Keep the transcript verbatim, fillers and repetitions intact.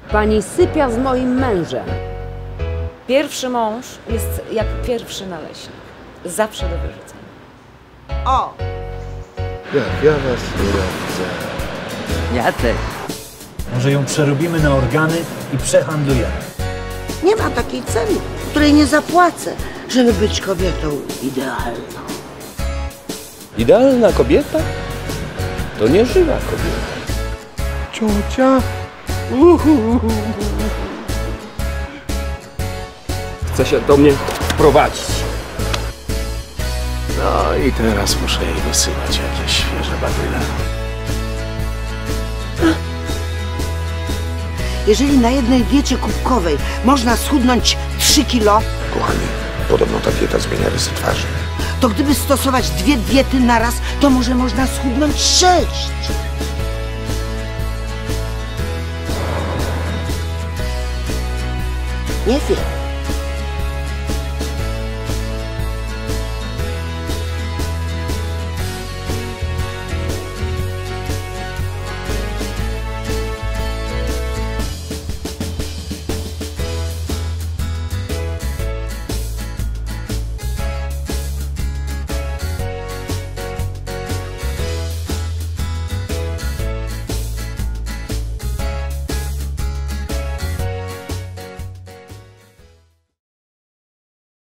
Pani sypia z moim mężem. Pierwszy mąż jest jak pierwszy naleśnik. Zawsze do wyrzucenia. O! Jak ja was nie Ja też. Może ją przerobimy na organy i przehandlujemy. Nie ma takiej ceny, której nie zapłacę, żeby być kobietą idealną. Idealna kobieta? To nieżywa kobieta. Ciocia? Uhu. Chce się do mnie wprowadzić. No i teraz muszę jej wysyłać jakieś świeże badyle. Jeżeli na jednej diecie kubkowej można schudnąć trzy kilo, Kochani, podobno ta dieta zmienia rysy twarzy. to gdyby stosować dwie diety naraz, to może można schudnąć sześć. Nie wiem.